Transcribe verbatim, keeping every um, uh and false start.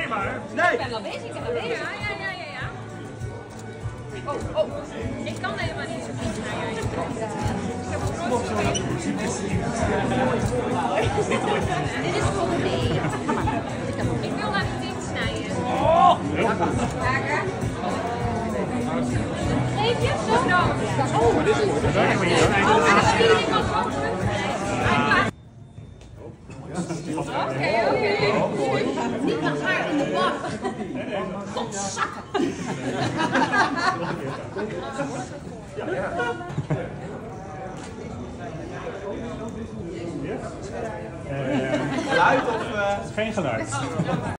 Nee! Ik ben al bezig, ik ben al bezig. Ja, ja, ja, ja, ja. Oh, oh. Ik kan helemaal niet zo goed snijden. Ik heb een groot Dit is voor me. Ik wil naar die ding snijden. Oh! Geef je zo? Oh, dit is goed. Dat werkt maar niet hoor. Oh, maar dan zie je iemand zo terug. Oké, oké. Niet met haar in de bak. Godzakken. Geluid of... Geen geluid.